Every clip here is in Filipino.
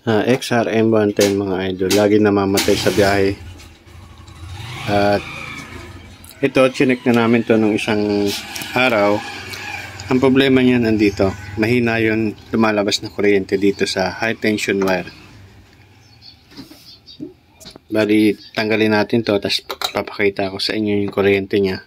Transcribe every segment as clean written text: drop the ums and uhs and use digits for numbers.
XRM110 mga idol, lagi namamatay sa biyahe. At ito, chinek na namin to nung isang araw. Ang problema niya nandito, mahina yung lumalabas na kuryente dito sa high tension wire. Bali, tanggalin natin to, tapos papakita ko sa inyo yung kuryente niya.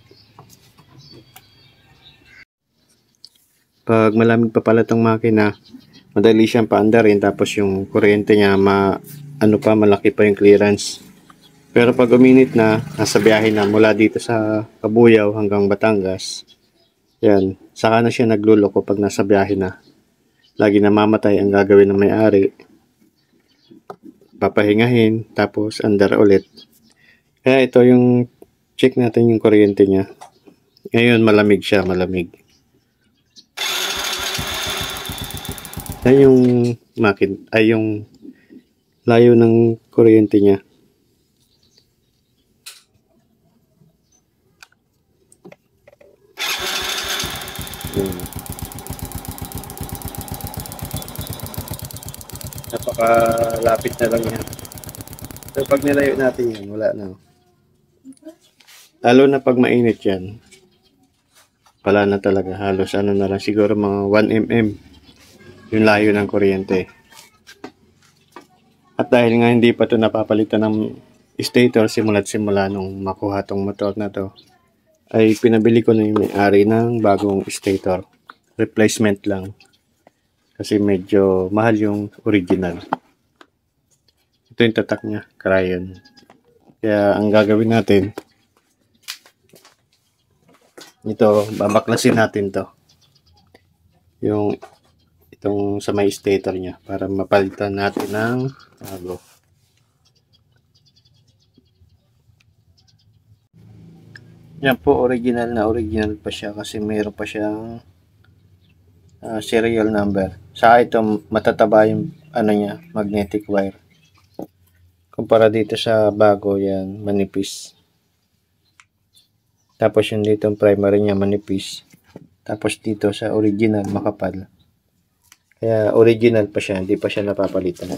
Pag malamig pa pala tong makina, madali siyang paandarin, tapos yung kuryente niya malaki pa yung clearance. Pero pag uminit na, nasa biyahe na mula dito sa Kabuyaw hanggang Batangas, yan, saka na siya nagluloko pag nasa biyahe na. Lagi namamatay. Ang gagawin ng may-ari, papahingahin, tapos andar ulit. Kaya ito yung check natin yung kuryente niya. Ngayon malamig siya, malamig. Yan yung yung layo ng kuryente niya. Napakalapit na lang yan. So pag nilayo natin yan, wala na. Lalo na pag mainit yan, wala na talaga. Halos na lang, siguro mga 1 mm yung layo ng kuryente. At dahil nga hindi pa ito napapalitan ng stator simula't simula nung makuha tong motor na to, ay pinabili ko na yung may-ari ng bagong stator. Replacement lang. Kasi medyo mahal yung original. Ito yung tatak niya, crayon. Kaya ang gagawin natin, ito, babaklasin natin to. Itong sa may stator niya para mapalitan natin ng bago. Yan po, original pa siya kasi mayroon pa siyang serial number. Saka ito matataba yung niya, magnetic wire. Kumpara dito sa bago, yan manipis. Tapos yung dito primary niya manipis. Tapos dito sa original makapal. Kaya original pa siya, hindi pa siya napapalitan.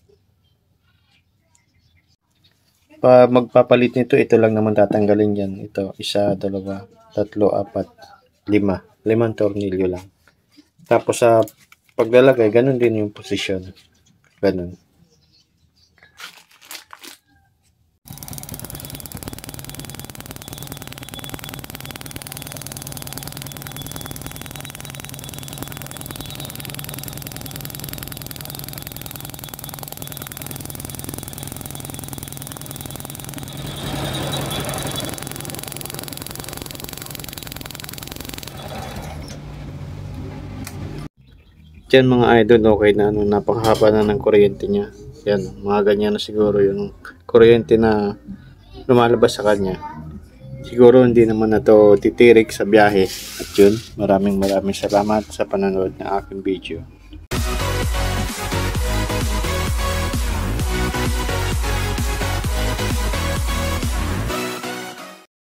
Pag magpapalit nito, ito lang naman tatanggalin yan. Ito, 1, 2, 3, 4, 5. 5 tornilyo lang. Tapos sa paglalagay, ganun din yung posisyon. Ganun. Diyan mga idol, okay na, napakahaba na ng kuryente niya. Yan, mga ganyan na siguro yung kuryente na lumalabas sa kanya. Siguro hindi naman na to titirik sa biyahe. At yun, maraming salamat sa panonood ng aking video.